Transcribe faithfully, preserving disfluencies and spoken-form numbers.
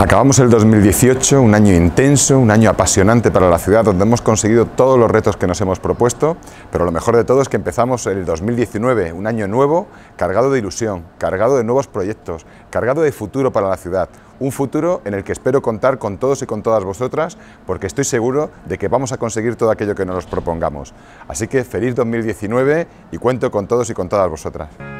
Acabamos el dos mil dieciocho, un año intenso, un año apasionante para la ciudad, donde hemos conseguido todos los retos que nos hemos propuesto, pero lo mejor de todo es que empezamos el dos mil diecinueve, un año nuevo, cargado de ilusión, cargado de nuevos proyectos, cargado de futuro para la ciudad, un futuro en el que espero contar con todos y con todas vosotras, porque estoy seguro de que vamos a conseguir todo aquello que nos propongamos. Así que feliz dos mil diecinueve y cuento con todos y con todas vosotras.